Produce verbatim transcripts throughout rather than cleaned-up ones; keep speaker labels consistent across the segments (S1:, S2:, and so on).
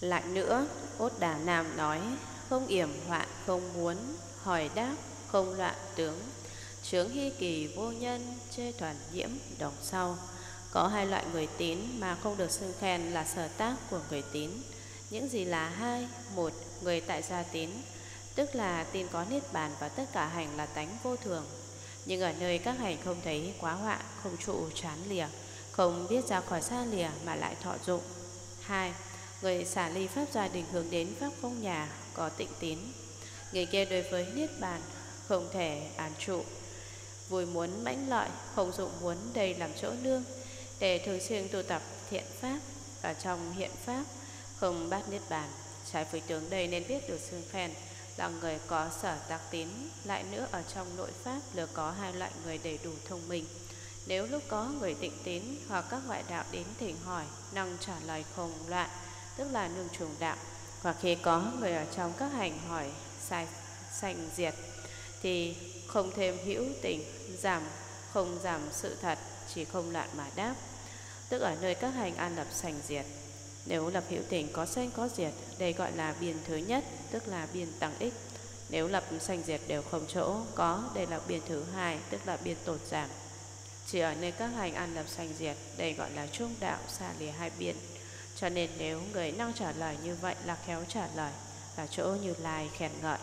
S1: Lại nữa, Ốt Đà Nam nói: không yểm hoạn không muốn, hỏi đáp không loạn tướng. Chướng hy kỳ vô nhân, chê toàn nhiễm đồng sau. Có hai loại người tín mà không được xưng khen là sở tác của người tín. Những gì là hai? Một, người tại gia tín, tức là tin có niết bàn và tất cả hành là tánh vô thường, nhưng ở nơi các hành không thấy quá hoạ, không trụ chán lìa, không biết ra khỏi xa lìa mà lại thọ dụng. Hai, người xả ly pháp gia đình hướng đến pháp không nhà, có tịnh tín. Người kia đối với niết bàn không thể án trụ, vui muốn mãnh lợi, không dụng muốn đây làm chỗ nương, để thường xuyên tu tập thiện pháp. Ở trong hiện pháp không bát niết bàn. Trái với tướng đây nên biết được xưng khen là người có sở tác tín. Lại nữa, ở trong nội pháp lừa có hai loại người đầy đủ thông minh. Nếu lúc có người tịnh tín hoặc các ngoại đạo đến thỉnh hỏi, năng trả lời không loạn, tức là nương trùng đạo. Hoặc khi có người ở trong các hành hỏi sai sanh diệt, thì không thêm hữu tình, giảm không giảm sự thật, chỉ không loạn mà đáp, tức ở nơi các hành an lập sanh diệt. Nếu lập hữu tình có sanh có diệt, đây gọi là biên thứ nhất, tức là biên tăng ích. Nếu lập sanh diệt đều không chỗ có, đây là biên thứ hai, tức là biên tột giảm. Chỉ ở nơi các hành an lập sanh diệt, đây gọi là trung đạo, xa lìa hai biên. Cho nên nếu người năng trả lời như vậy là khéo trả lời, là chỗ Như Lai khen ngợi.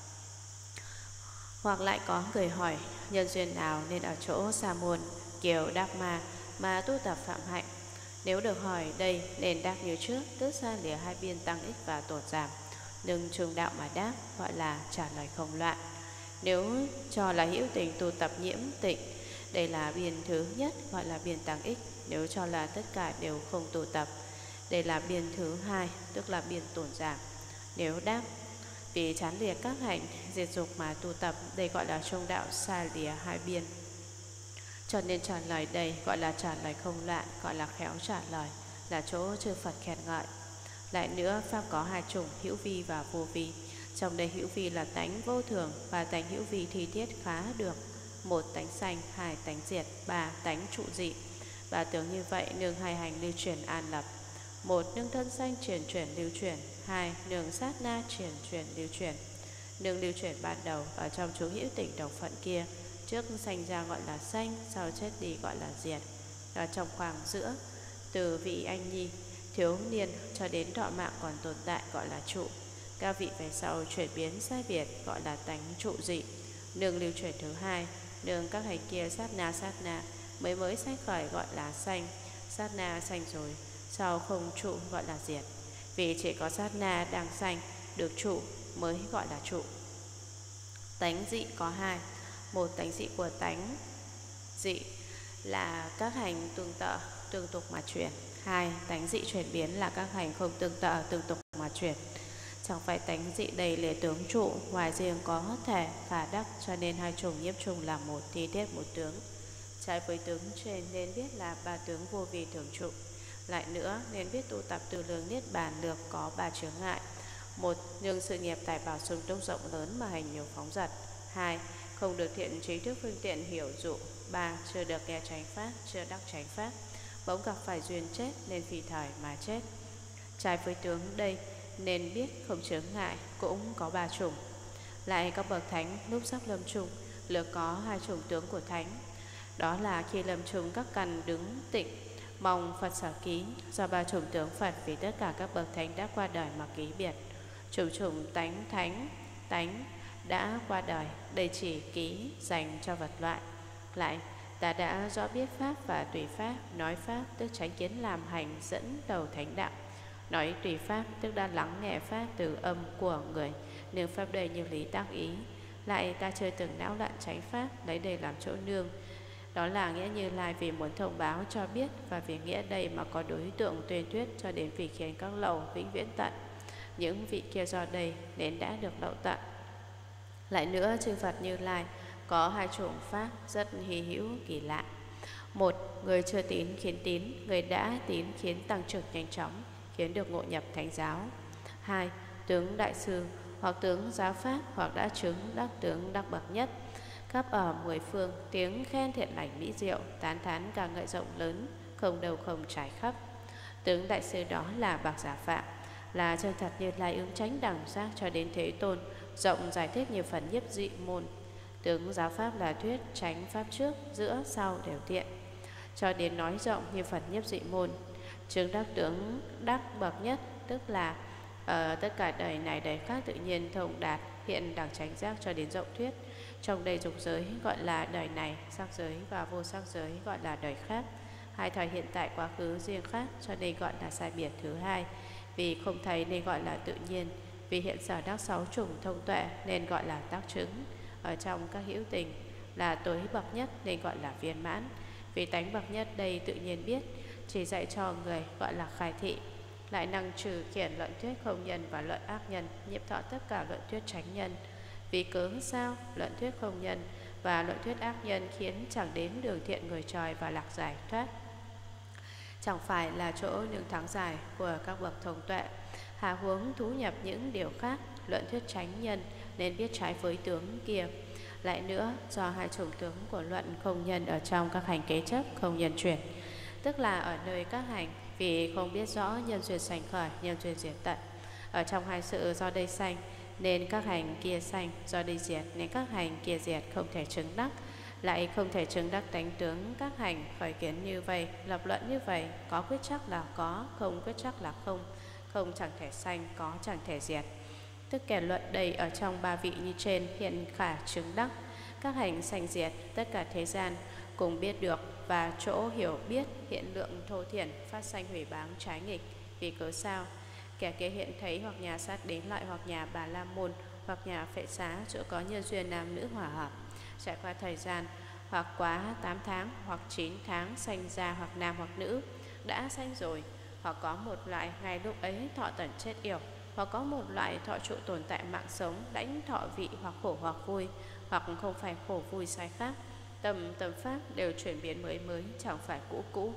S1: Hoặc lại có người hỏi nhân duyên nào nên ở chỗ Sa Môn, Kiều, Đắc Ma mà tu tập phạm hạnh. Nếu được hỏi đây nên đáp như trước, tức xa lìa hai biên tăng ích và tột giảm, nhưng trung đạo mà đáp, gọi là trả lời không loạn. Nếu cho là hữu tình tu tập nhiễm tịnh, đây là biên thứ nhất, gọi là biên tăng ích. Nếu cho là tất cả đều không tu tập, đây là biên thứ hai, tức là biên tổn giảm. Nếu đáp vì chán lìa các hành diệt dục mà tu tập, đây gọi là trung đạo, xa lìa hai biên. Cho nên trả lời đây gọi là trả lời không loạn, gọi là khéo trả lời, là chỗ chư Phật khen ngợi. Lại nữa, pháp có hai chủng, hữu vi và vô vi. Trong đây hữu vi là tánh vô thường, và tánh hữu vi thi thiết khá được. Một, tánh sanh; hai, tánh diệt; ba, tánh trụ dị. Và tướng như vậy nương hai hành lưu chuyển an lập. Một, nương thân sanh chuyển chuyển lưu chuyển. Hai, nương sát na chuyển chuyển lưu chuyển. Nương lưu chuyển ban đầu ở trong chú hữu tỉnh đồng phận kia, trước sanh ra gọi là sanh, sau chết đi gọi là diệt. Ở trong khoảng giữa, từ vị anh nhi thiếu niên cho đến thọ mạng còn tồn tại gọi là trụ. Các vị về sau chuyển biến sai biệt gọi là tánh trụ dị. Nương lưu chuyển thứ hai, nương các hành kia sát na sát na mới mới sanh khởi gọi là sanh, sát na sanh rồi sau không trụ gọi là diệt. Vì chỉ có sát na đang sanh được trụ mới gọi là trụ. Tánh dị có hai. Một, tánh dị của tánh dị là các hành tương tự tương tục mà chuyển. Hai, tánh dị chuyển biến là các hành không tương tự tương tục mà chuyển. Chẳng phải tánh dị đầy lệ tướng trụ, ngoài riêng có thể khả đắc, cho nên hai chủng nhiếp chung là một, thi thiết một tướng. Trái với tướng trên nên biết là ba tướng vô vi thường trụ. Lại nữa nên biết tu tập từ lương niết bàn lược có ba chướng ngại. Một, nương sự nghiệp tài bảo sung túc rộng lớn mà hành nhiều phóng dật. Hai, không được thiện trí thức phương tiện hiểu dụ. Ba, chưa được nghe chánh pháp, chưa đắc chánh pháp, bỗng gặp phải duyên chết nên phi thời mà chết. Trái với tướng đây nên biết không chướng ngại cũng có ba chủng. Lại các bậc thánh lúc sắp lâm chung lược có hai chủng tướng của thánh. Đó là khi lâm chung các căn đứng tịnh, mong Phật sở ký, do ba chủng tướng Phật vì tất cả các bậc thánh đã qua đời mà ký biệt. Chủng chủng tánh thánh, tánh đã qua đời, đây chỉ ký dành cho vật loại. Lại ta đã rõ biết pháp và tùy pháp, nói pháp tức chánh kiến làm hành dẫn đầu thánh đạo. Nói tùy pháp tức đã lắng nghe pháp từ âm của người, nương pháp đây như lý tác ý. Lại ta chưa từng não loạn chánh pháp, lấy đây làm chỗ nương. Đó là nghĩa Như Lai vì muốn thông báo cho biết, và vì nghĩa đây mà có đối tượng tuyên thuyết cho đến vì khiến các lậu vĩnh viễn tận. Những vị kia do đây nên đã được lậu tận. Lại nữa, chư Phật Như Lai có hai chủng pháp rất hy hữu kỳ lạ. Một, người chưa tín khiến tín, người đã tín khiến tăng trưởng nhanh chóng, khiến được ngộ nhập thánh giáo. Hai, tướng đại sư hoặc tướng giáo pháp hoặc đã chứng đắc tướng đắc bậc nhất, khắp ở mười phương tiếng khen thiện lành mỹ diệu, tán thán ca ngợi rộng lớn, không đâu không trải khắp. Tướng đại sư đó là Bạc Giả Phạm, là chân thật Như Lai ứng chánh đẳng giác cho đến Thế Tôn, rộng giải thích nhiều phần nhiếp dị môn. Tướng giáo pháp là thuyết tránh pháp trước, giữa, sau đều thiện, cho đến nói rộng như phần nhiếp dị môn. Chứng đắc tướng đắc bậc nhất, tức là ở tất cả đời này đời khác tự nhiên thông đạt hiện đẳng chánh giác cho đến rộng thuyết. Trong đây dục giới gọi là đời này, sắc giới và vô sắc giới gọi là đời khác. Hai thời hiện tại quá khứ riêng khác, cho nên gọi là sai biệt thứ hai. Vì không thấy nên gọi là tự nhiên. Vì hiện sở đắc sáu chủng thông tuệ nên gọi là tác chứng. Ở trong các hữu tình là tối bậc nhất nên gọi là viên mãn. Vì tánh bậc nhất đây tự nhiên biết, chỉ dạy cho người gọi là khai thị. Lại năng trừ khiển luận thuyết không nhân và luận ác nhân, nhiếp thọ tất cả luận thuyết chánh nhân. Vì cớ sao luận thuyết không nhân và luận thuyết ác nhân khiến chẳng đến đường thiện người trời và lạc giải thoát, chẳng phải là chỗ những thắng giải của các bậc thông tuệ. Hà huống thú nhập những điều khác, luận thuyết chánh nhân nên biết trái với tướng kia. Lại nữa, do hai chủng tướng của luận không nhân ở trong các hành kế chấp không nhân chuyển, tức là ở nơi các hành vì không biết rõ nhân duyên sanh khởi, nhân duyên diệt tận. Ở trong hai sự do đây sanh nên các hành kia sanh, do đây diệt nên các hành kia diệt, không thể chứng đắc. Lại không thể chứng đắc tánh tướng các hành khởi kiến như vậy, lập luận như vậy, có quyết chắc là có, không quyết chắc là không, không chẳng thể sanh, có chẳng thể diệt. Tức kẻ luận đầy ở trong ba vị như trên hiện khả chứng đắc. Các hành sanh diệt, tất cả thế gian cùng biết được, và chỗ hiểu biết hiện lượng thô thiển phát sanh hủy báng trái nghịch. Vì cớ sao? Kẻ kế hiện thấy hoặc nhà sát đến lại, hoặc nhà Bà La Môn, hoặc nhà Phệ Xá, chỗ có nhân duyên nam nữ hòa hợp, trải qua thời gian hoặc quá tám tháng hoặc chín tháng sanh ra hoặc nam hoặc nữ, đã sanh rồi, hoặc có một loại ngay lúc ấy thọ tận chết yểu, hoặc có một loại thọ trụ tồn tại mạng sống, lãnh thọ vị hoặc khổ hoặc vui, hoặc không phải khổ vui sai khác. Tầm tầm pháp đều chuyển biến mới mới, chẳng phải cũ cũ.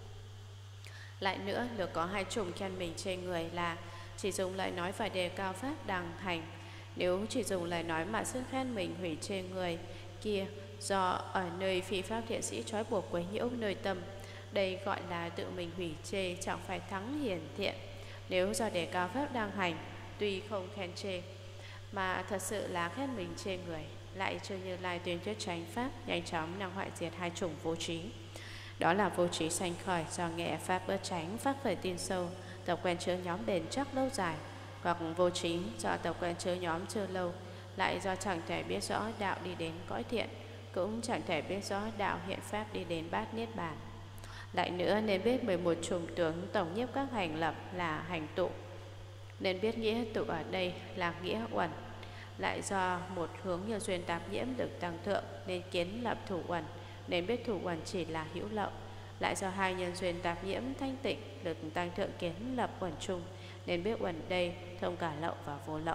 S1: Lại nữa, được có hai chủng khen mình trên người là chỉ dùng lời nói và đề cao pháp đàng hành. Nếu chỉ dùng lời nói mà sức khen mình hủy chê người kia, do ở nơi phi pháp thiện sĩ trói buộc quấy nhiễu nơi tâm, đây gọi là tự mình hủy chê, chẳng phải thắng hiển thiện. Nếu do đề cao pháp đang hành, tuy không khen chê mà thật sự là khen mình chê người, lại chưa Như Lai tuyên thuyết chánh pháp, nhanh chóng năng hoại diệt hai chủng vô trí. Đó là vô trí sanh khởi do nghe pháp bất chánh, pháp khởi tin sâu, tập quen chứa nhóm bền chắc lâu dài, hoặc vô trí do tập quen chứa nhóm chưa lâu, lại do chẳng thể biết rõ đạo đi đến cõi thiện, cũng chẳng thể biết rõ đạo hiện pháp đi đến bát niết bàn. Lại nữa, nên biết mười một chủng tướng tổng nhiếp các hành lập là hành tụ, nên biết nghĩa tụ ở đây là nghĩa uẩn. Lại do một hướng nhân duyên tạp nhiễm được tăng thượng nên kiến lập thủ uẩn, nên biết thủ uẩn chỉ là hữu lậu. Lại do hai nhân duyên tạp nhiễm thanh tịnh được tăng thượng kiến lập uẩn chung, nên biết uẩn đây thông cả lậu và vô lậu.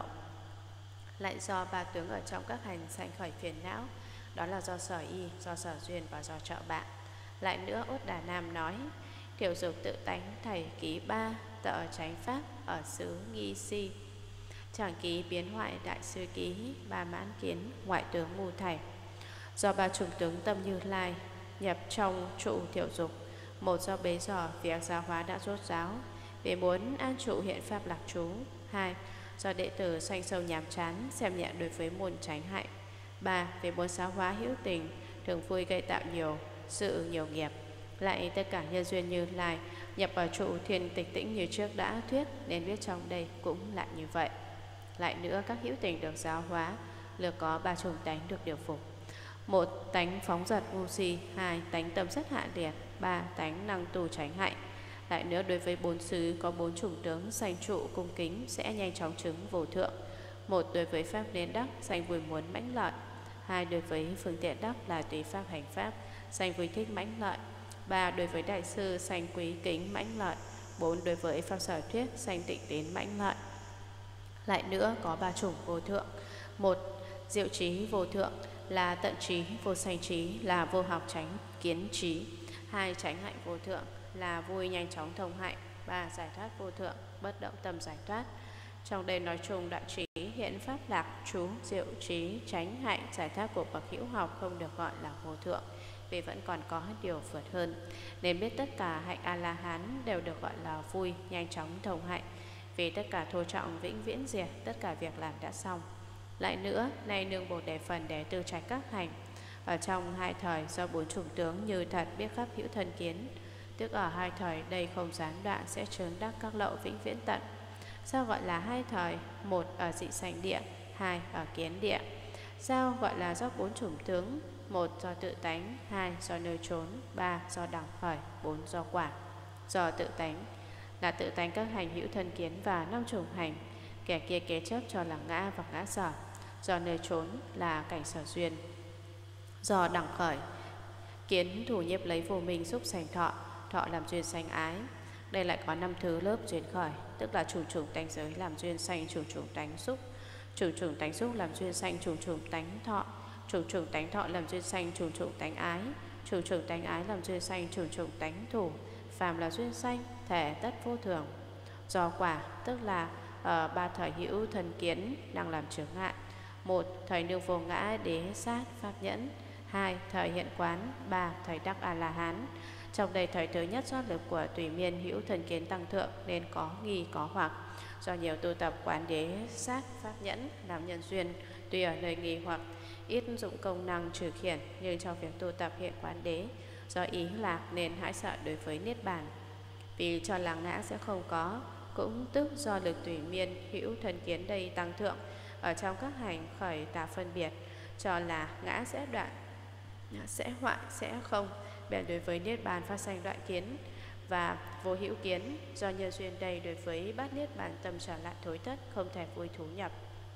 S1: Lại do ba tướng ở trong các hành sanh khởi phiền não, đó là do sở y, do sở duyên và do trợ bạn. Lại nữa, Ốt Đà Nam nói: thiểu dục tự tánh thầy ký ba, tợ chánh pháp ở xứ nghi si, chẳng ký biến hoại đại sư ký, ba mãn kiến ngoại tướng ngu thầy. Do ba chủng tướng tâm Như Lai nhập trong trụ thiểu dục, một do bế dò việc giáo hóa đã rốt ráo, vì muốn an trụ hiện pháp lạc trú. Hai, do đệ tử sanh sâu nhàm chán, xem nhẹ đối với môn tránh hại. Ba, vì muốn giáo hóa hữu tình, thường vui gây tạo nhiều sự nhiều nghiệp. Lại tất cả nhân duyên Như Lai nhập vào trụ thiền tịch tĩnh như trước đã thuyết, nên biết trong đây cũng lại như vậy. Lại nữa, các hữu tình được giáo hóa lược có ba chủng tánh được điều phục: một, tánh phóng dật ngu si; hai, tánh tâm rất hạ liệt; ba, tánh năng tu tránh hại. Lại nữa, đối với bốn xứ có bốn chủng tướng sanh trụ cung kính sẽ nhanh chóng chứng vô thượng. Một, đối với pháp nên đắc sanh vui muốn mãnh lợi; hai, đối với phương tiện đắc là tùy pháp hành pháp sanh vui thích mãnh lợi; ba, đối với đại sư sanh quý kính mãnh lợi; bốn, đối với pháp sở thuyết sanh tịnh tín mãnh lợi. Lại nữa, có ba chủng vô thượng: một, diệu trí vô thượng là tận trí, vô sanh trí là vô học tránh kiến trí; hai, chánh hạnh vô thượng là vui nhanh chóng thông hạnh; ba, giải thoát vô thượng bất động tâm giải thoát. Trong đây nói chung đại trí hiện pháp lạc trú, diệu trí, chánh hạnh, giải thoát của bậc hữu học không được gọi là vô thượng, vì vẫn còn có điều vượt hơn. Nên biết tất cả hạnh A La Hán đều được gọi là vui nhanh chóng thông hạnh, vì tất cả thô trọng vĩnh viễn diệt, tất cả việc làm đã xong. Lại nữa, nay nương bổn đề phần để tư trạch các hành. Ở trong hai thời do bốn chủng tướng như thật biết khắp hữu thân kiến, tức ở hai thời đây không gián đoạn sẽ chướng đắc các lậu vĩnh viễn tận. Sao gọi là hai thời? Một ở dị sanh địa, hai ở kiến địa. Sao gọi là do bốn chủng tướng? Một do tự tánh, hai do nơi trốn, ba do đẳng khởi, bốn do quả. Do tự tánh là tự tánh các hành hữu thân kiến và năm chủng hành, kẻ kia kế chấp cho là ngã và ngã sở. Do nơi trốn là cảnh sở duyên. Do đẳng khởi, kiến thủ nhiếp lấy vô minh xúc sanh thọ, thọ làm duyên sanh ái. Đây lại có năm thứ lớp duyên khởi, tức là trùng trùng tánh giới làm duyên sanh trùng trùng tánh xúc, trùng trùng tánh xúc làm duyên sanh trùng trùng tánh thọ, trùng trùng tánh thọ làm duyên sanh trùng trùng tánh ái, trùng trùng tánh ái làm duyên sanh trùng trùng tánh thủ. Phàm là duyên sanh, thể tất vô thường. Do quả, tức là ở ba thời hữu thân kiến đang làm chướng ngại. Một thời nương vô ngã đế sát pháp nhẫn, hai thời hiện quán, ba thời đắc a la hán. Trong đây thời thứ nhất do lực của tùy miên hữu thân kiến tăng thượng nên có nghi có hoặc. Do nhiều tu tập quán đế sát pháp nhẫn làm nhân duyên, tuy ở nơi nghi hoặc ít dụng công năng trừ khiển, nhưng trong việc tu tập hiện quán đế, do ý lạc nên hãi sợ đối với niết bàn. Vì cho là ngã sẽ không có, cũng tức do lực tùy miên hữu thân kiến đây tăng thượng, ở trong các hành khởi tà phân biệt, cho là ngã sẽ đoạn, sẽ hoại, sẽ không, bèn đối với niết bàn phát sanh đoạn kiến. Và vô hữu kiến, do nhân duyên đây đối với bát niết bàn tâm trở lại thối thất, không thể vui thú nhập.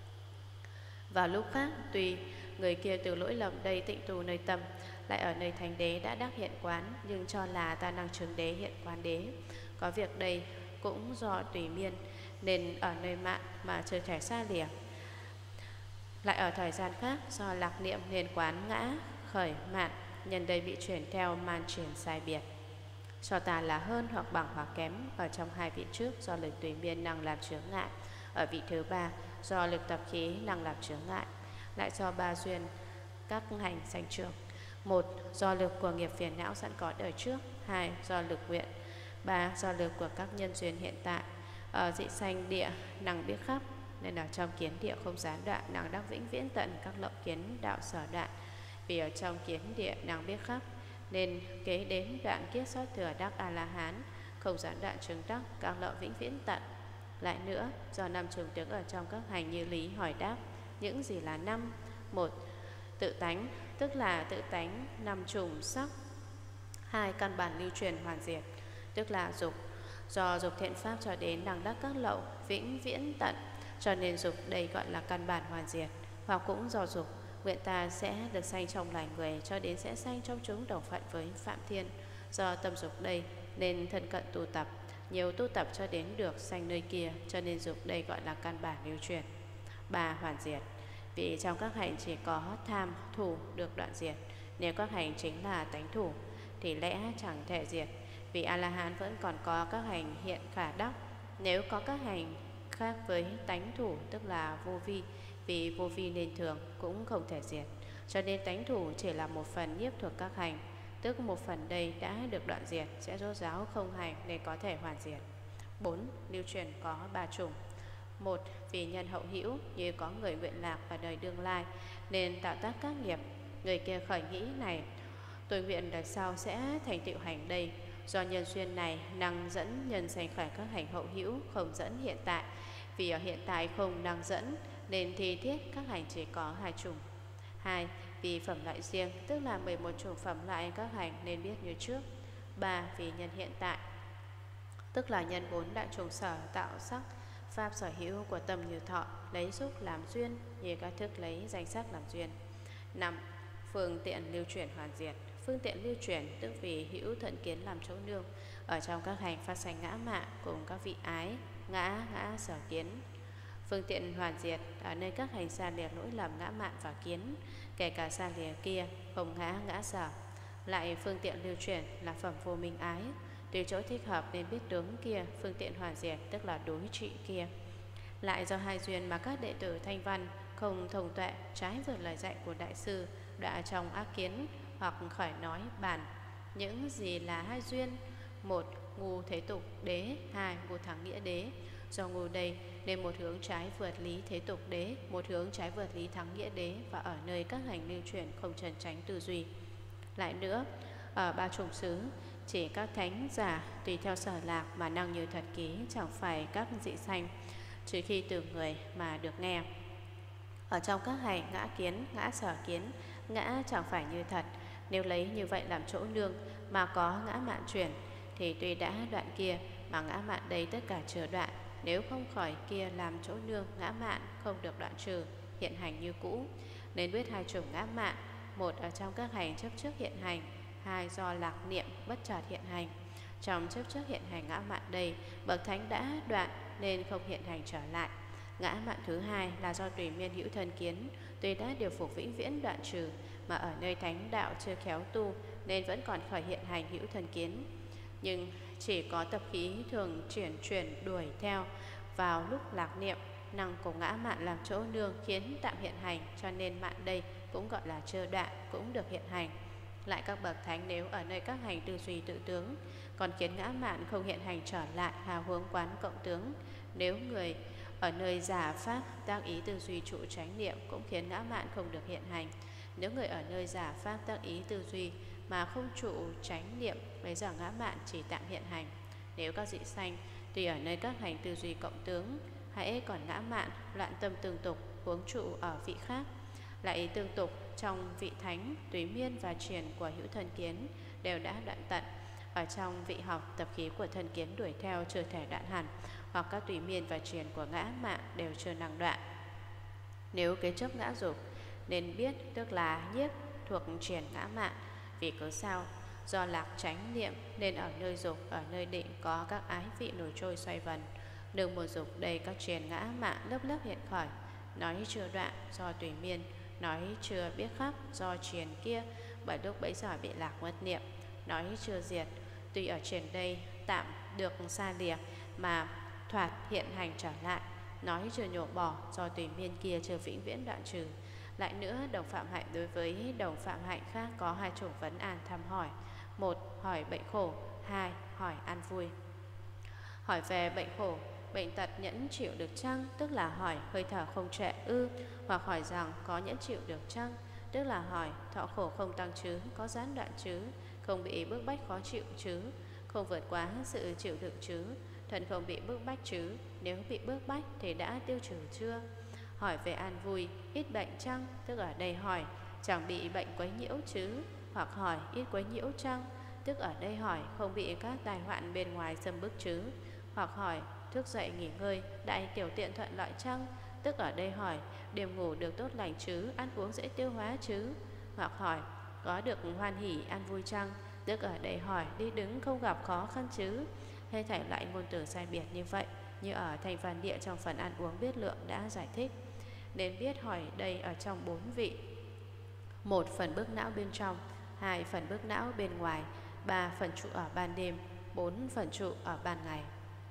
S1: Vào lúc khác, tuy người kia từ lỗi lầm đây tịnh tu nơi tâm, lại ở nơi thánh đế đã đắc hiện quán, nhưng cho là ta năng chứng đế hiện quán đế. Có việc đây cũng do tùy miên, nên ở nơi mạng mà chưa thể xa lìa. Lại ở thời gian khác, do lạc niệm nên quán ngã, khởi mạn, nhân đây bị chuyển theo man chuyển sai biệt. Cho ta là hơn hoặc bằng hoặc kém ở trong hai vị trước, do lực tùy miên năng làm chướng ngại. Ở vị thứ ba, do lực tập khí năng làm chướng ngại. Lại do ba duyên các hành sanh trưởng. Một, do lực của nghiệp phiền não sẵn có đời trước. Hai, do lực nguyện. Ba, do lực của các nhân duyên hiện tại. Ở dị sanh địa năng biết khắp, nên ở trong kiến địa không gián đoạn, năng đắc vĩnh viễn tận các lậu kiến đạo sở đoạn. Vì ở trong kiến địa năng biết khắp, nên kế đến đoạn kiết sót thừa đắc a la hán, không gián đoạn chứng đắc các lậu vĩnh viễn tận. Lại nữa, do năm trường tướng ở trong các hành như lý hỏi đáp, những gì là năm? Một, tự tánh, tức là tự tánh năm trùng sắc. Hai, căn bản lưu truyền hoàn diệt, tức là dục. Do dục thiện pháp cho đến đẳng đắc các lậu vĩnh viễn tận, cho nên dục đây gọi là căn bản hoàn diệt. Hoặc cũng do dục, nguyện ta sẽ được sanh trong loài người, cho đến sẽ sanh trong chúng đồng phận với Phạm Thiên. Do tâm dục đây nên thân cận tu tập, nhiều tu tập cho đến được sanh nơi kia, cho nên dục đây gọi là căn bản lưu truyền. Ba, hoàn diệt. Vì trong các hành chỉ có tham, thủ được đoạn diệt. Nếu các hành chính là tánh thủ thì lẽ chẳng thể diệt, vì A-la-hán vẫn còn có các hành hiện khả đắc. Nếu có các hành khác với tánh thủ, tức là vô vi, vì vô vi nên thường cũng không thể diệt. Cho nên tánh thủ chỉ là một phần nhiếp thuộc các hành, tức một phần đây đã được đoạn diệt, sẽ rốt ráo không hành nên có thể hoàn diệt. Bốn, lưu truyền có ba chủng. Một, vì nhân hậu hữu, như có người nguyện lạc và đời đương lai nên tạo tác các nghiệp. Người kia khởi nghĩ này, tôi nguyện đời sau sẽ thành tựu hành đây. Do nhân duyên này năng dẫn nhân sanh khởi các hành hậu hữu, không dẫn hiện tại. Vì ở hiện tại không năng dẫn nên thi thiết các hành chỉ có hai chủng. Hai, vì phẩm loại riêng, tức là mười một chủng phẩm loại các hành nên biết như trước. Ba, vì nhân hiện tại, tức là nhân bốn đại chủng sở tạo sắc pháp sở hữu của tâm như thọ, lấy xúc làm duyên, như các thức lấy danh sắc làm duyên. Năm, phương tiện lưu chuyển hoàn diệt. Phương tiện lưu chuyển tức vì hữu thuận kiến làm chỗ nương, ở trong các hành phát sanh ngã mạ cùng các vị ái, ngã, ngã sở kiến. Phương tiện hoàn diệt ở nơi các hành xa lìa lỗi lầm ngã mạn và kiến, kể cả xa lìa kia không ngã, ngã sở. Lại phương tiện lưu chuyển là phẩm vô minh ái, tùy chỗ thích hợp nên biết tướng kia. Phương tiện hoàn diệt tức là đối trị kia. Lại do hai duyên mà các đệ tử thanh văn không thông tuệ, trái vượt lời dạy của đại sư, đã trong ác kiến hoặc khởi nói bàn. Những gì là hai duyên? Một, ngu thế tục đế, hai ngu thắng nghĩa đế. Do ngu đây nên một hướng trái vượt lý thế tục đế, một hướng trái vượt lý thắng nghĩa đế, và ở nơi các hành lưu chuyển không trần tránh tư duy. Lại nữa, ở ba chủng xứ chỉ các thánh giả tùy theo sở lạc mà năng như thật ký, chẳng phải các dị sanh, trừ khi từ người mà được nghe. Ở trong các hành ngã kiến, ngã sở kiến, ngã chẳng phải như thật. Nếu lấy như vậy làm chỗ nương mà có ngã mạn chuyển, thì tuy đã đoạn kia mà ngã mạn đây tất cả chưa đoạn. Nếu không khỏi kia làm chỗ nương, ngã mạn không được đoạn trừ, hiện hành như cũ. Nên biết hai chủng ngã mạn: một ở trong các hành chấp trước hiện hành, hai do lạc niệm bất chợt hiện hành. Trong chấp trước hiện hành ngã mạn đây, bậc thánh đã đoạn nên không hiện hành trở lại. Ngã mạn thứ hai là do tùy miên hữu thân kiến, tuy đã điều phục vĩnh viễn đoạn trừ, mà ở nơi thánh đạo chưa khéo tu nên vẫn còn khởi hiện hành hữu thân kiến. Nhưng chỉ có tập khí thường chuyển chuyển đuổi theo vào lúc lạc niệm, năng cùng ngã mạn làm chỗ nương khiến tạm hiện hành, cho nên mạn đây cũng gọi là chưa đoạn, cũng được hiện hành. Lại các bậc thánh nếu ở nơi các hành tư duy tự tướng, còn khiến ngã mạn không hiện hành trở lại, hào hướng quán cộng tướng. Nếu người ở nơi giả pháp tác ý tư duy trụ chánh niệm, cũng khiến ngã mạn không được hiện hành. Nếu người ở nơi giả pháp tác ý tư duy mà không trụ chánh niệm, bây giờ ngã mạn chỉ tạm hiện hành. Nếu các dị sanh tùy ở nơi các hành tư duy cộng tướng, hãy còn ngã mạn loạn tâm tương tục, huống trụ ở vị khác. Lại tương tục trong vị thánh, tùy miên và truyền của hữu thân kiến đều đã đoạn tận. Ở trong vị học, tập khí của thân kiến đuổi theo chưa thể đoạn hẳn, hoặc các tùy miên và truyền của ngã mạn đều chưa năng đoạn. Nếu kế chấp ngã dục, nên biết tức là nhiếp thuộc truyền ngã mạn. Vì cớ sao? Do lạc chánh niệm nên ở nơi dục, ở nơi định có các ái vị nổi trôi xoay vần. Đường một dục đầy các truyền ngã mạn lớp lớp hiện khởi. Nói chưa đoạn do tùy miên, nói chưa biết khắc do truyền kia, bởi lúc bấy giờ bị lạc mất niệm. Nói chưa diệt, tuy ở truyền đây tạm được xa lìa mà thoạt hiện hành trở lại. Nói chưa nhổ bỏ do tùy miên kia chưa vĩnh viễn đoạn trừ. Lại nữa, đồng phạm hạnh đối với đồng phạm hạnh khác có hai chủng vấn an thăm hỏi: một, hỏi bệnh khổ; hai, hỏi an vui. Hỏi về bệnh khổ, bệnh tật nhẫn chịu được chăng, tức là hỏi hơi thở không trệ ư? Hoặc hỏi rằng có nhẫn chịu được chăng, tức là hỏi thọ khổ không tăng chứ, có gián đoạn chứ, không bị bức bách khó chịu chứ, không vượt quá sự chịu đựng chứ, thân không bị bức bách chứ, nếu bị bức bách thì đã tiêu trừ chưa? Hỏi về an vui, ít bệnh chăng, tức ở đây hỏi chẳng bị bệnh quấy nhiễu chứ. Hoặc hỏi ít quấy nhiễu chăng, tức ở đây hỏi không bị các tai hoạn bên ngoài xâm bức chứ. Hoặc hỏi thức dậy nghỉ ngơi, đại tiểu tiện thuận lợi chăng, tức ở đây hỏi đêm ngủ được tốt lành chứ, ăn uống dễ tiêu hóa chứ. Hoặc hỏi có được hoan hỉ an vui chăng, tức ở đây hỏi đi đứng không gặp khó khăn chứ. Hay thảy lại ngôn từ sai biệt như vậy, như ở thành văn địa trong phần ăn uống biết lượng đã giải thích. Nên biết hỏi đây ở trong bốn vị: một, phần bức não bên trong; hai, phần bức não bên ngoài; ba, phần trụ ở ban đêm; bốn, phần trụ ở ban ngày.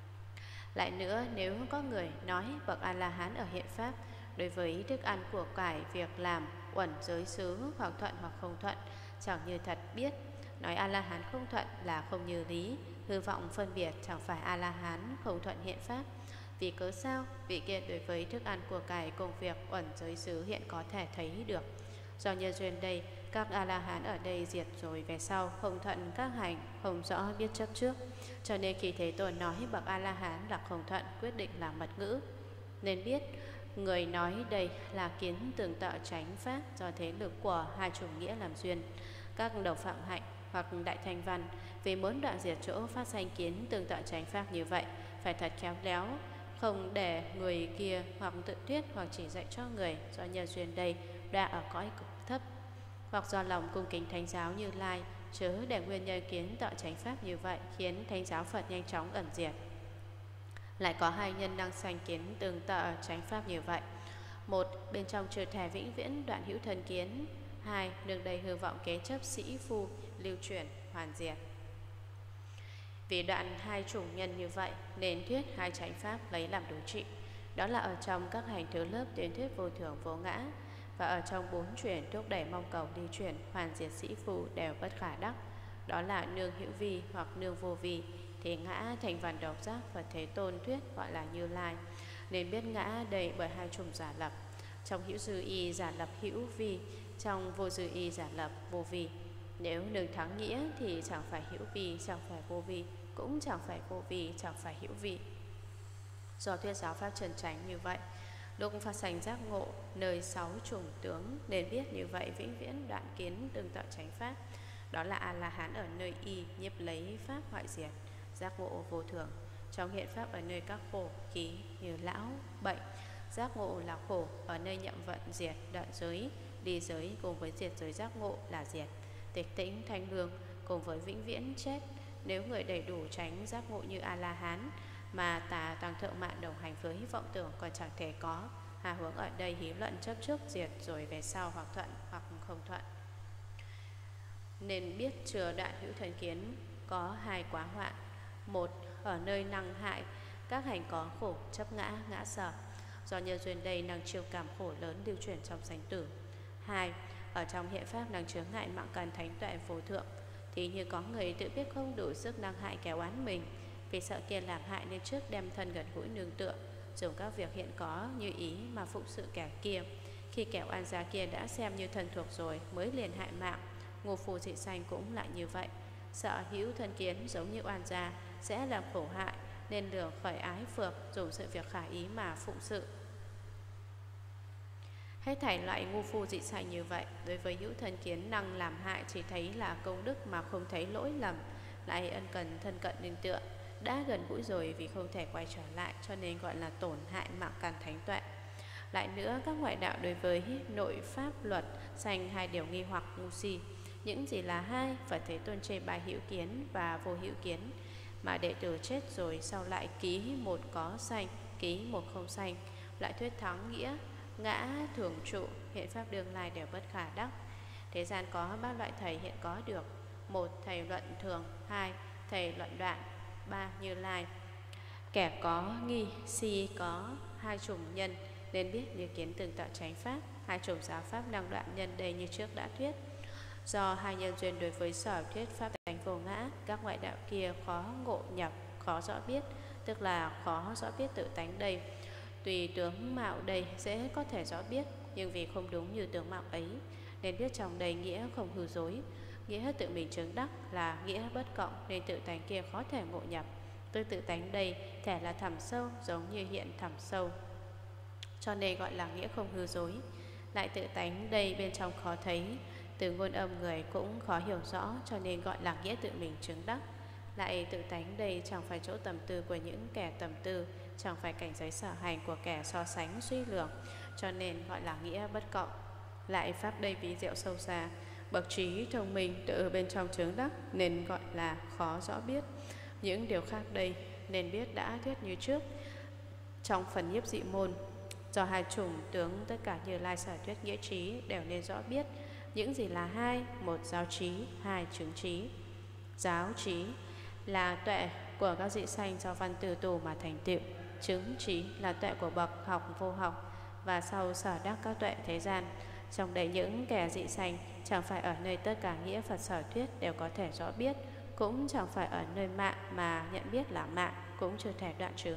S1: Lại nữa, nếu có người nói bậc A-la-hán ở hiện pháp đối với thức ăn của cải, việc làm, uẩn giới xứ, hoặc thuận hoặc không thuận, chẳng như thật biết. Nói A-la-hán không thuận là không như lý, hư vọng phân biệt, chẳng phải A-la-hán không thuận hiện pháp. Vì cớ sao? Vị kia đối với thức ăn của cải, công việc, uẩn giới xứ hiện có thể thấy được. Do nhân duyên đây, các A-la-hán ở đây diệt rồi về sau, không thuận các hành, không rõ biết chấp trước. Cho nên khi Thế Tôn nói bậc A-la-hán là không thuận, quyết định là mật ngữ. Nên biết người nói đây là kiến tường tạo chánh pháp, do thế lực của hai chủng nghĩa làm duyên. Các đầu phạm hạnh hoặc đại thanh văn vì muốn đoạn diệt chỗ phát sanh kiến tương tự chánh pháp như vậy, phải thật khéo léo, không để người kia hoặc tự thuyết hoặc chỉ dạy cho người. Do nhân duyên đây đã ở cõi cực thấp, hoặc do lòng cung kính thánh giáo Như Lai, chớ để nguyên nhân kiến tạo chánh pháp như vậy khiến thánh giáo Phật nhanh chóng ẩn diệt. Lại có hai nhân năng sanh kiến tương tự chánh pháp như vậy: một, bên trong chưa thể vĩnh viễn đoạn hữu thân kiến; hai, nương đây hư vọng kế chấp sĩ phu lưu chuyển hoàn diệt. Vì đoạn hai chủng nhân như vậy nên thuyết hai chánh pháp lấy làm đối trị. Đó là ở trong các hành thứ lớp tuyên thuyết vô thường vô ngã, và ở trong bốn chuyển thúc đẩy mong cầu đi chuyển hoàn diệt sĩ phu đều bất khả đắc. Đó là nương hữu vi hoặc nương vô vi, thì ngã thành văn độc giác và Thế Tôn thuyết gọi là Như Lai. Nên biết ngã đầy bởi hai chủng giả lập. Trong hữu dư y giả lập hữu vi, trong vô dư y giả lập vô vi. Nếu nương thắng nghĩa thì chẳng phải hữu vi, chẳng phải vô vi, cũng chẳng phải vô vi, chẳng phải hữu vi. Do thuyết giáo pháp trần tránh như vậy, lúc phát sanh giác ngộ nơi sáu chủng tướng, nên biết như vậy vĩnh viễn đoạn kiến tương tự chánh pháp. Đó là A-la-hán ở nơi y nhiếp lấy pháp hoại diệt, giác ngộ vô thường. Trong hiện pháp ở nơi các khổ khí như lão, bệnh, giác ngộ là khổ. Ở nơi nhậm vận diệt, đoạn giới, đi giới cùng với diệt giới giác ngộ là diệt. Tịch tĩnh thanh lương cùng với vĩnh viễn chết. Nếu người đầy đủ tránh giác ngộ như A-la-hán, mà tà tăng thượng mạng đồng hành với vọng tưởng còn chẳng thể có. Hà hướng ở đây hí luận chấp trước diệt rồi về sau hoặc thuận hoặc không thuận. Nên biết chừa đoạn hữu thần kiến có hai quá hoạn. Một, ở nơi năng hại các hành có khổ chấp ngã, ngã sở. Do nhân duyên đây năng chiêu cảm khổ lớn lưu chuyển trong sanh tử. Hai, ở trong hiện pháp năng chướng ngại mạng cần thánh tuệ vô thượng. Thì như có người tự biết không đủ sức năng hại kẻ oán mình, vì sợ kia làm hại nên trước đem thân gần gũi nương tựa, dùng các việc hiện có như ý mà phụng sự kẻ kia. Khi kẻ oan gia kia đã xem như thân thuộc rồi mới liền hại mạng. Ngô phu dị sanh cũng lại như vậy. Sợ hữu thân kiến giống như oan gia sẽ làm khổ hại, nên lường khởi ái phược, dùng sự việc khả ý mà phụng sự. Hết thảy loại ngu phu dị sanh như vậy, đối với hữu thân kiến năng làm hại chỉ thấy là công đức mà không thấy lỗi lầm, lại ân cần thân cận nương tựa. Đã gần gũi rồi vì không thể quay trở lại, cho nên gọi là tổn hại mạng càn thánh tuệ. Lại nữa, các ngoại đạo đối với nội pháp luật sanh hai điều nghi hoặc ngu si. Những gì là hai? Phật Thế Tôn chê bai hữu kiến và vô hữu kiến, mà đệ tử chết rồi sau lại ký một có sanh, ký một không sanh. Lại thuyết thắng nghĩa ngã thường trụ, hiện pháp đương lai đều bất khả đắc. Thế gian có ba loại thầy hiện có được: một, thầy luận thường; hai, thầy luận đoạn; ba, Như Lai. Kẻ có nghi si có hai chủng nhân, nên biết như kiến từng tạo chánh pháp. Hai chủng giáo pháp năng đoạn nhân đây như trước đã thuyết. Do hai nhân duyên đối với sở thuyết pháp tánh vô ngã, các ngoại đạo kia khó ngộ nhập, khó rõ biết, tức là khó rõ biết tự tánh đây. Tùy tướng mạo đây dễ có thể rõ biết, nhưng vì không đúng như tướng mạo ấy, nên biết trong đây nghĩa không hư dối. Nghĩa tự mình chứng đắc là nghĩa bất cộng, nên tự tánh kia khó thể ngộ nhập. Tương tự tánh đây thể là thẳm sâu, giống như hiện thẳm sâu, cho nên gọi là nghĩa không hư dối. Lại tự tánh đây bên trong khó thấy, từ ngôn âm người cũng khó hiểu rõ, cho nên gọi là nghĩa tự mình chứng đắc. Lại tự tánh đây chẳng phải chỗ tầm tư của những kẻ tầm tư, chẳng phải cảnh giới sở hành của kẻ so sánh suy lường, cho nên gọi là nghĩa bất cộng. Lại pháp đây ví diệu sâu xa, bậc trí thông minh tự bên trong chứng đắc, nên gọi là khó rõ biết. Những điều khác đây nên biết đã thuyết như trước. Trong phần nhiếp dị môn, do hai chủng tướng tất cả Như Lai sở thuyết nghĩa trí đều nên rõ biết. Những gì là hai? Một, giáo trí; hai, chứng trí. Giáo trí là tuệ của các dị sanh do văn từ tù mà thành tựu. Chứng trí là tuệ của bậc học vô học và sau sở đắc các tuệ thế gian. Trong đấy những kẻ dị sanh chẳng phải ở nơi tất cả nghĩa Phật sở thuyết đều có thể rõ biết, cũng chẳng phải ở nơi mạng mà nhận biết là mạng, cũng chưa thể đoạn trừ.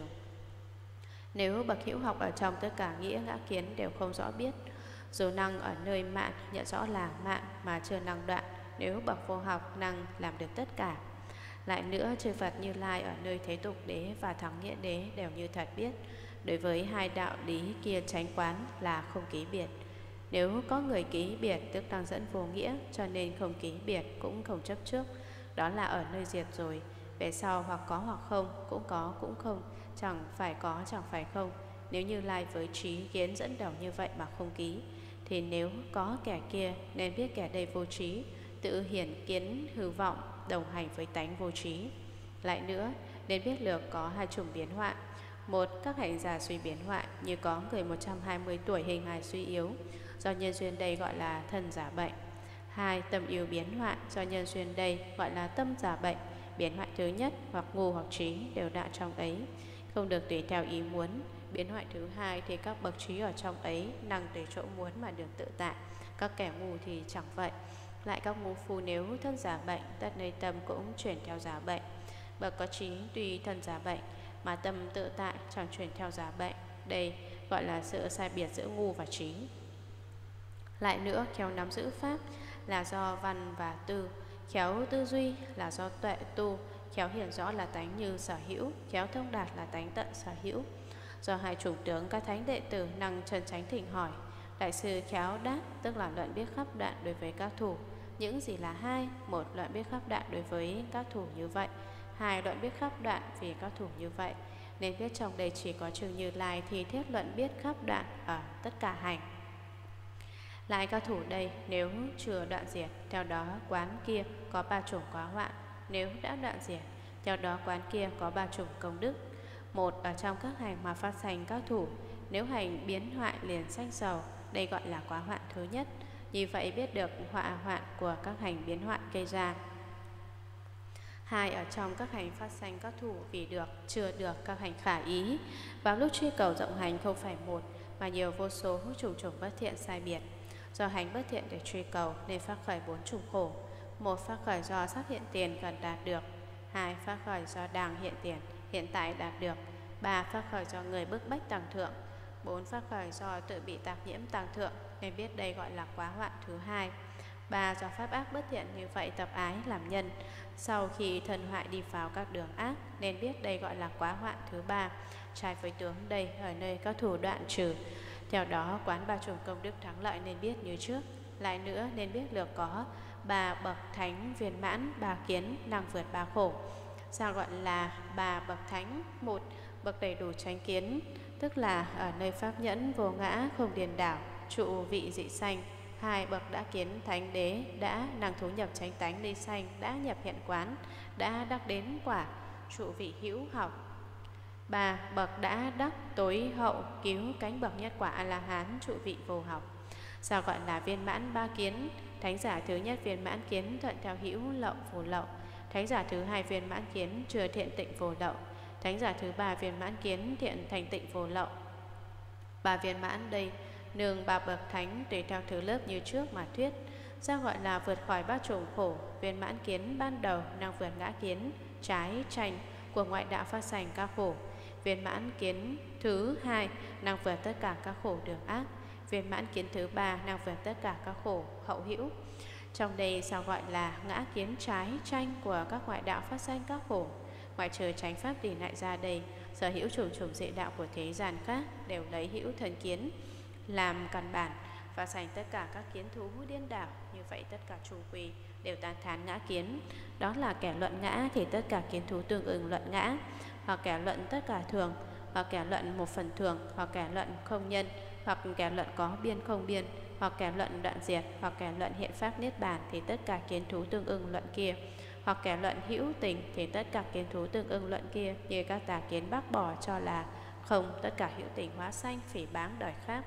S1: Nếu bậc hữu học ở trong tất cả nghĩa ngã kiến đều không rõ biết, dù năng ở nơi mạng nhận rõ là mạng mà chưa năng đoạn, nếu bậc vô học năng làm được tất cả. Lại nữa, chư Phật Như Lai ở nơi thế tục đế và thắng nghĩa đế đều như thật biết. Đối với hai đạo lý kia chánh quán là không ký biệt. Nếu có người ký biệt tức đang dẫn vô nghĩa, cho nên không ký biệt cũng không chấp trước. Đó là ở nơi diệt rồi, về sau hoặc có hoặc không, cũng có cũng không, chẳng phải có chẳng phải không. Nếu Như Lai với trí kiến dẫn đầu như vậy mà không ký, thì nếu có kẻ kia nên biết kẻ đây vô trí, tự hiển kiến hư vọng, đồng hành với tánh vô trí. Lại nữa, nên biết lược có hai chủng biến hoại. Một, các hành giả suy biến hoại, như có người một trăm hai mươi tuổi hình hài suy yếu, do nhân duyên đây gọi là thân giả bệnh. Hai, tâm yếu biến hoại, do nhân duyên đây gọi là tâm giả bệnh. Biến hoại thứ nhất hoặc ngu hoặc trí đều đạ trong ấy, không được tùy theo ý muốn. Biến hoại thứ hai thì các bậc trí ở trong ấy năng tùy chỗ muốn mà được tự tại, các kẻ ngu thì chẳng vậy. Lại các ngu phu nếu thân giả bệnh, tất nơi tâm cũng chuyển theo giả bệnh. Bậc có trí tùy thân giá bệnh, mà tâm tự tại chẳng chuyển theo giá bệnh. Đây gọi là sự sai biệt giữa ngu và trí. Lại nữa, khéo nắm giữ pháp là do văn và tư, khéo tư duy là do tuệ tu, khéo hiển rõ là tánh như sở hữu, khéo thông đạt là tánh tận sở hữu. Do hai chủng tướng, các thánh đệ tử năng chân chánh thỉnh hỏi. Đại sư khéo đáp, tức là luận biết khắp đoạn đối với các thủ. Những gì là hai? Một, luận biết khắp đoạn đối với các thủ như vậy. Hai, luận biết khắp đoạn vì các thủ như vậy. Nên biết trong đây chỉ có chừng Như Lai thì thiết luận biết khắp đoạn ở tất cả hành. Lại các thủ đây, nếu chưa đoạn diệt, theo đó quán kia có ba chủng quá hoạn. Nếu đã đoạn diệt, theo đó quán kia có ba chủng công đức. Một, ở trong các hành mà phát sanh các thủ, nếu hành biến hoại liền sanh sầu, đây gọi là quá hoạn thứ nhất. Như vậy biết được họa hoạn của các hành biến hoại gây ra. Hai, ở trong các hành phát sanh các thủ vì được, chưa được các hành khả ý. Vào lúc truy cầu rộng hành không phải một, mà nhiều vô số chủng chủng bất thiện sai biệt. Do hành bất thiện để truy cầu nên phát khởi bốn chủng khổ. Một, phát khởi do sắc hiện tiền cần đạt được. Hai, phát khởi do đang hiện tiền hiện tại đạt được. Ba, phát khởi do người bức bách tăng thượng. Bốn, phát khởi do tự bị tạp nhiễm tăng thượng, nên biết đây gọi là quá hoạn thứ hai. Ba, do pháp ác bất thiện như vậy tập ái làm nhân, sau khi thân hoại đi vào các đường ác, nên biết đây gọi là quá hoạn thứ ba. Trái với tướng đây ở nơi các thủ đoạn trừ. Theo đó quán ba chủng công đức thắng lợi nên biết như trước. Lại nữa nên biết lược có ba bậc thánh viên mãn, ba kiến năng vượt ba khổ. Sao gọi là ba bậc thánh? Một, bậc đầy đủ chánh kiến, tức là ở nơi pháp nhẫn vô ngã không điền đảo, trụ vị dị sanh. Hai, bậc đã kiến thánh đế, đã năng thú nhập chánh tánh ly sanh, đã nhập hiện quán, đã đắc đến quả, trụ vị hữu học. Ba, bậc đã đắc tối hậu cứu cánh bậc nhất quả A La Hán, trụ vị vô học. Sao gọi là viên mãn ba kiến? Thánh giả thứ nhất viên mãn kiến thuận theo hữu lậu vô lậu. Thánh giả thứ hai viên mãn kiến chưa thiện tịnh vô lậu. Thánh giả thứ ba viên mãn kiến thiện thành tịnh vô lậu. Ba viên mãn đây nương ba bậc thánh tùy theo thứ lớp như trước mà thuyết. Sao gọi là vượt khỏi ba chủng khổ? Viên mãn kiến ban đầu năng vượt ngã kiến trái tranh của ngoại đạo phát sanh các khổ. Viên mãn kiến thứ hai năng vượt tất cả các khổ đường ác. Viên mãn kiến thứ ba năng vượt tất cả các khổ hậu hữu. Trong đây sao gọi là ngã kiến trái tranh của các ngoại đạo phát sanh các khổ? Ngoại trừ chánh pháp tỉ lại ra đây, sở hữu chủng chủng dị đạo của thế gian khác đều lấy hữu thần kiến làm căn bản và sanh tất cả các kiến thú điên đảo. Như vậy tất cả trù quỳ đều tán thán ngã kiến. Đó là kẻ luận ngã thì tất cả kiến thú tương ứng luận ngã, hoặc kẻ luận tất cả thường, hoặc kẻ luận một phần thường, hoặc kẻ luận không nhân, hoặc kẻ luận có biên không biên, hoặc kẻ luận đoạn diệt, hoặc kẻ luận hiện pháp niết bàn thì tất cả kiến thú tương ứng luận kia, hoặc kẻ luận hữu tình thì tất cả kiến thú tương ứng luận kia. Như các tà kiến bác bỏ cho là không, tất cả hữu tình hóa sanh phỉ báng đời khác.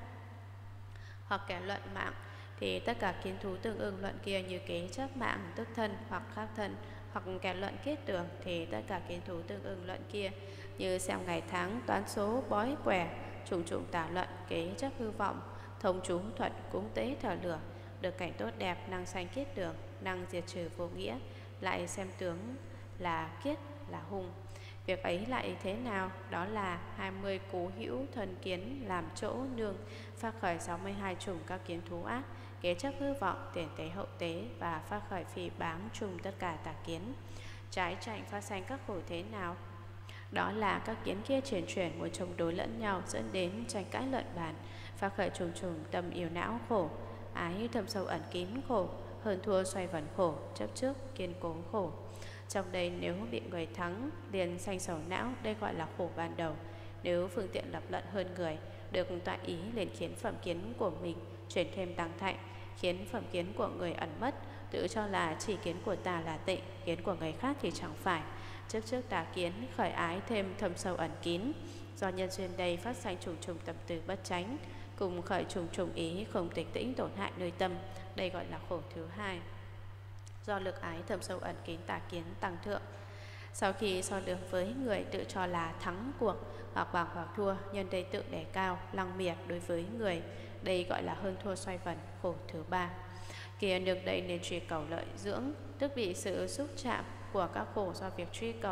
S1: Hoặc kẻ luận mạng thì tất cả kiến thú tương ứng luận kia như kế chấp mạng tức thân hoặc khác thân. Hoặc kẻ luận kết tưởng thì tất cả kiến thú tương ứng luận kia như xem ngày tháng, toán số, bói quẻ, trùng trùng tả luận, kế chấp hư vọng, thông chú thuật, cúng tế thờ lửa, được cảnh tốt đẹp, năng sanh kết tưởng, năng diệt trừ vô nghĩa, lại xem tướng là kiết là hung. Việc ấy lại thế nào? Đó là hai mươi cú hữu thần kiến làm chỗ nương, phát khởi sáu mươi hai chủng các kiến thú ác, kế chấp hư vọng, tiền tế hậu tế và phát khởi phỉ báng trùng tất cả tà kiến. Trái tranh phát sanh các khổ thế nào? Đó là các kiến kia chuyển chuyển muốn chống đối lẫn nhau, dẫn đến tranh cãi luận bàn, phát khởi trùng trùng tâm yêu não khổ, ái thâm sâu ẩn kín khổ, hơn thua xoay vần khổ, chấp trước kiên cố khổ. Trong đây nếu bị người thắng liền sanh sầu não, đây gọi là khổ ban đầu. Nếu phương tiện lập luận hơn người, được tọa ý liền khiến phẩm kiến của mình chuyển thêm tăng thạnh, khiến phẩm kiến của người ẩn mất, tự cho là chỉ kiến của ta là tịnh, kiến của người khác thì chẳng phải. Trước trước tà kiến khởi ái thêm thâm sâu ẩn kín. Do nhân duyên đây phát sanh trùng trùng tâm từ bất chánh, cùng khởi trùng trùng ý không tịch tĩnh tổn hại nơi tâm, đây gọi là khổ thứ hai. Do lực ái thâm sâu ẩn kín tà kiến tăng thượng. Sau khi so được với người tự cho là thắng cuộc hoặc bằng hoặc thua, nhân đây tự đề cao lăng miệt đối với người, đây gọi là hơn thua xoay vần, khổ thứ ba. Kia được đây nên truy cầu lợi dưỡng, tức bị sự xúc chạm của các khổ do việc truy cầu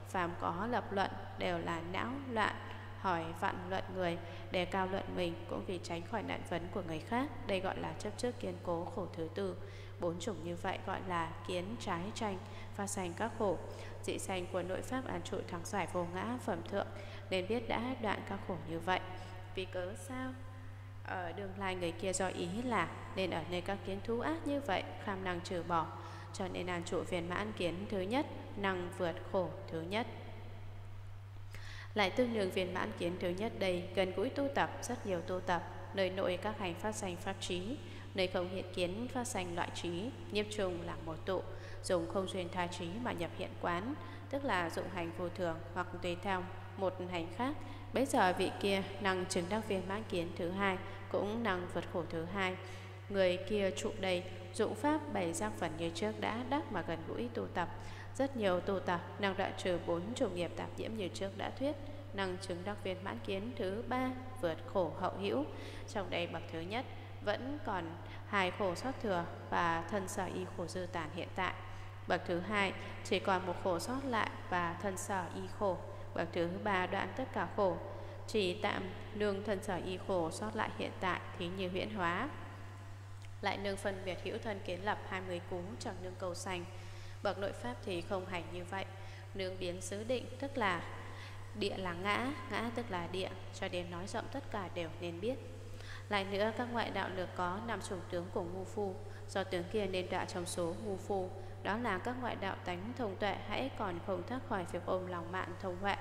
S1: phàm có lập luận đều là não loạn, hỏi vặn luận người, đề cao luận mình, cũng vì tránh khỏi nạn vấn của người khác. Đây gọi là chấp trước kiên cố khổ thứ tư. Bốn chủng như vậy gọi là kiến trái tranh, phát sanh các khổ. Dị sanh của nội pháp an trụ thắng giải vô ngã phẩm thượng, nên biết đã đoạn các khổ như vậy. Vì cớ sao? Ở đường lai người kia do ý là nên ở nơi các kiến thú ác như vậy, kham năng trừ bỏ, cho nên an trụ viên mãn kiến thứ nhất, năng vượt khổ thứ nhất. Lại tương đương viên mãn kiến thứ nhất đây, gần gũi tu tập, rất nhiều tu tập, nơi nội các hành phát sanh pháp trí, nơi không hiện kiến phát sanh loại trí, nhiếp chung là một tụ, dùng không duyên tha trí mà nhập hiện quán, tức là dụng hành vô thường hoặc tùy theo một hành khác. Bây giờ vị kia năng chứng đắc viên mãn kiến thứ hai, cũng năng vượt khổ thứ hai. Người kia trụ đây dụng pháp bảy giác phần như trước đã đắc mà gần gũi tu tập, rất nhiều tu tập, năng đoạn trừ bốn chủng nghiệp tạp nhiễm như trước đã thuyết, năng chứng đắc viên mãn kiến thứ ba, vượt khổ hậu hữu. Trong đây bậc thứ nhất vẫn còn hai khổ sót thừa và thân sở y khổ dư tản hiện tại. Bậc thứ hai chỉ còn một khổ sót lại và thân sở y khổ. Bậc thứ ba đoạn tất cả khổ, chỉ tạm nương thân sở y khổ sót lại hiện tại thì như huyễn hóa. Lại nương phân biệt hữu thân kiến lập hai mươi cú chẳng nương cầu sanh. Bậc nội pháp thì không hành như vậy, nương biến xứ định, tức là địa là ngã, ngã tức là địa, cho đến nói rộng tất cả đều nên biết. Lại nữa các ngoại đạo lược có năm chủng tướng của ngu phu, do tướng kia nên đọa trong số ngu phu, đó là các ngoại đạo tánh thông tuệ hãy còn không thoát khỏi việc ôm lòng mạn thông huệ,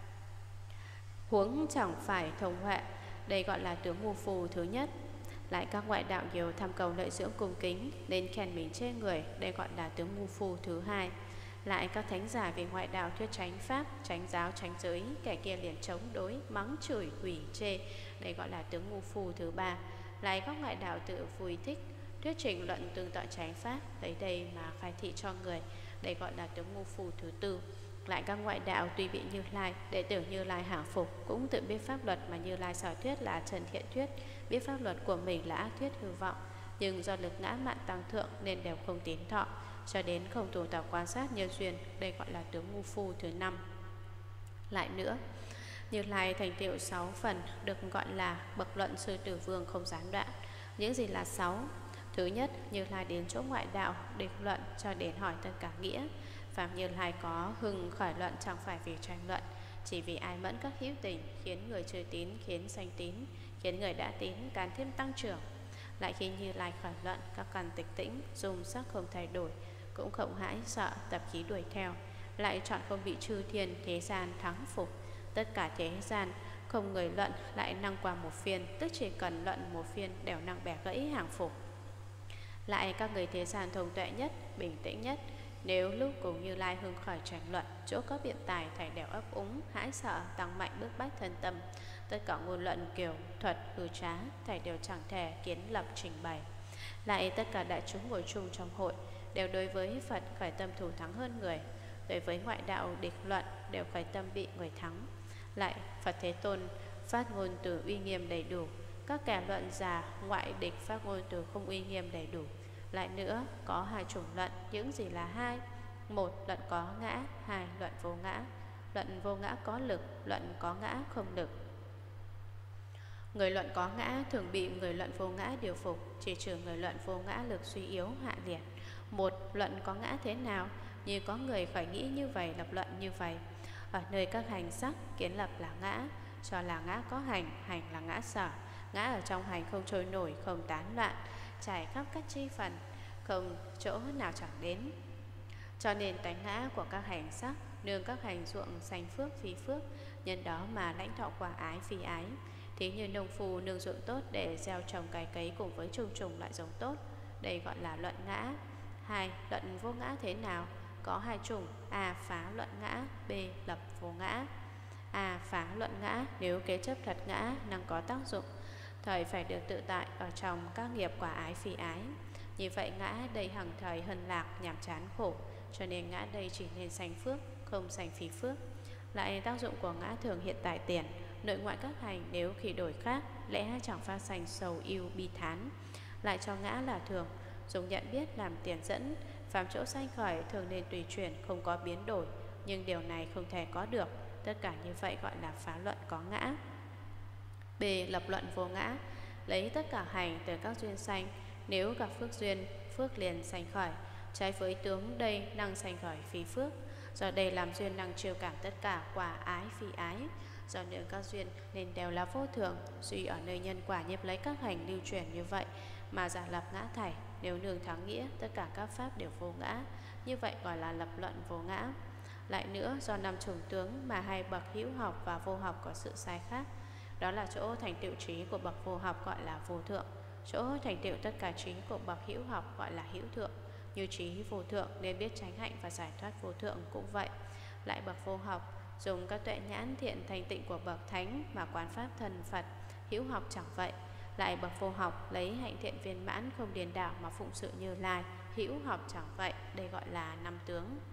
S1: huống chẳng phải thông huệ, đây gọi là tướng ngu phu thứ nhất. Lại các ngoại đạo nhiều tham cầu lợi dưỡng cung kính nên khen mình chê người, đây gọi là tướng ngu phu thứ hai. Lại các thánh giả vì ngoại đạo thuyết tránh pháp, tránh giáo, tránh giới, kẻ kia liền chống đối, mắng chửi, hủy chê, đây gọi là tướng ngu phu thứ ba. Lại các ngoại đạo tự vui thích thuyết trình luận tương tự tránh pháp, lấy đây mà khai thị cho người, đây gọi là tướng ngu phu thứ tư. Lại các ngoại đạo tuy bị Như Lai, đệ tử Như Lai hạ phục, cũng tự biết pháp luật mà Như Lai sở thuyết là trần thiện thuyết, biết pháp luật của mình là ác thuyết hư vọng, nhưng do lực ngã mạn tăng thượng nên đều không tín thọ, cho đến không tu tập quan sát nhân duyên, đây gọi là tướng ngu phu thứ năm. Lại nữa, Như Lai thành tựu sáu phần được gọi là bậc luận sư tử vương không gián đoạn. Những gì là sáu? Thứ nhất, Như Lai đến chỗ ngoại đạo địch luận cho đến hỏi tất cả nghĩa. Phạm Như Lai có hưng khởi luận chẳng phải vì tranh luận, chỉ vì ai mẫn các hữu tình, khiến người chưa tín khiến sanh tín, khiến người đã tín càng thêm tăng trưởng. Lại khi Như Lai khởi luận, các căn tịch tĩnh, dùng sắc không thay đổi, cũng không hãi sợ, tập khí đuổi theo. Lại chọn không bị chư thiên thế gian thắng phục, tất cả thế gian không người luận lại năng qua một phiên, tức chỉ cần luận một phiên đều năng bẻ gãy hàng phục. Lại các người thế gian thông tuệ nhất, bình tĩnh nhất, nếu lúc cùng Như Lai hưng khởi tranh luận, chỗ có biện tài thầy đều ấp úng, hãi sợ, tăng mạnh bức bách thân tâm. Tất cả ngôn luận kiểu thuật hư trá, thầy đều chẳng thể kiến lập trình bày. Lại tất cả đại chúng ngồi chung trong hội đều đối với Phật khởi tâm thù thắng hơn người, đối với ngoại đạo địch luận đều khởi tâm bị người thắng. Lại Phật Thế Tôn phát ngôn từ uy nghiêm đầy đủ, các kẻ luận giả ngoại địch phát ngôn từ không uy nghiêm đầy đủ. Lại nữa có hai chủng luận, những gì là hai? Một, luận có ngã, hai, luận vô ngã. Luận vô ngã có lực, luận có ngã không lực. Người luận có ngã thường bị người luận vô ngã điều phục, chỉ trừ người luận vô ngã lực suy yếu hạ liệt. Một, luận có ngã thế nào? Như có người khởi nghĩ như vậy, lập luận như vậy. Ở nơi các hành sắc, kiến lập là ngã, cho là ngã có hành, hành là ngã sở. Ngã ở trong hành không trôi nổi, không tán loạn, trải khắp các chi phần, không chỗ nào chẳng đến. Cho nên tánh ngã của các hành sắc nương các hành ruộng sanh phước phi phước, nhân đó mà lãnh thọ quả ái phi ái. Thí như nông phu nương ruộng tốt để gieo trồng cày cấy cùng với trùng trùng loại giống tốt, đây gọi là luận ngã. Hai, luận vô ngã thế nào? Có hai chủng: A. Phá luận ngã, B. Lập vô ngã. A. Phá luận ngã, nếu kế chấp thật ngã năng có tác dụng, thời phải được tự tại ở trong các nghiệp quả ái phi ái. Như vậy ngã đây hằng thời hân lạc, nhàm chán khổ, cho nên ngã đây chỉ nên sanh phước, không sanh phi phước. Lại tác dụng của ngã thường hiện tại tiền, nội ngoại các hành nếu khi đổi khác, lẽ chẳng phát sanh sầu yêu bi thán. Lại cho ngã là thường, dùng nhận biết làm tiền dẫn, phàm chỗ sanh khởi thường nên tùy chuyển, không có biến đổi, nhưng điều này không thể có được. Tất cả như vậy gọi là phá luận có ngã. B. Lập luận vô ngã. Lấy tất cả hành từ các duyên sanh, nếu gặp phước duyên, phước liền sanh khởi. Trái với tướng đây năng sanh khởi phi phước. Do đây làm duyên năng chiêu cảm tất cả quả ái phi ái. Do nương các duyên nên đều là vô thường. Duy ở nơi nhân quả nhiếp lấy các hành lưu truyền như vậy mà giả lập ngã thảy. Nếu nương thắng nghĩa, tất cả các pháp đều vô ngã. Như vậy gọi là lập luận vô ngã. Lại nữa, do năm chủng tướng mà hai bậc hữu học và vô học có sự sai khác. Đó là chỗ thành tựu trí của bậc vô học gọi là vô thượng, chỗ thành tựu tất cả trí của bậc hữu học gọi là hữu thượng. Như trí vô thượng nên biết chánh hạnh và giải thoát vô thượng cũng vậy. Lại bậc vô học dùng các tuệ nhãn thiện thành tịnh của bậc thánh mà quán pháp thần Phật, hữu học chẳng vậy. Lại bậc vô học lấy hạnh thiện viên mãn không điền đảo mà phụng sự Như Lai, hữu học chẳng vậy. Đây gọi là năm tướng.